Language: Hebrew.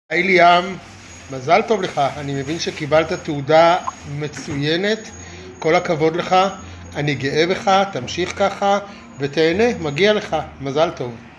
היי ליאם, מזל טוב לך, אני מבין שקיבלת תעודה מצוינת, כל הכבוד לך, אני גאה בך, תמשיך ככה ותהנה, מגיע לך, מזל טוב.